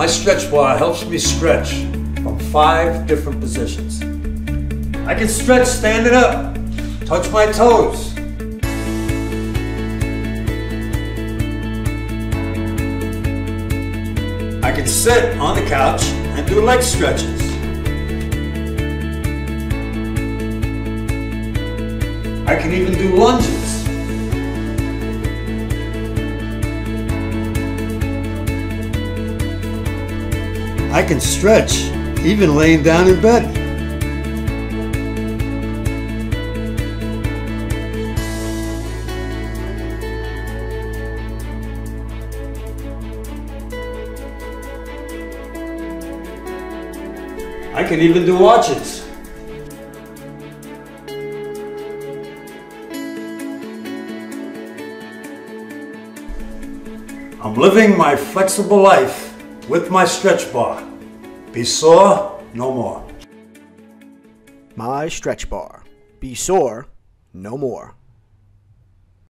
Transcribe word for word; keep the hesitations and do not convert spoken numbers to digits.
My stretch bar helps me stretch from five different positions. I can stretch standing up, touch my toes. I can sit on the couch and do leg stretches. I can even do lunges. I can stretch even laying down in bed. I can even do arches. I'm living my flexible life with my stretch bar. Be sore no more. MyStretchBar. Be sore no more.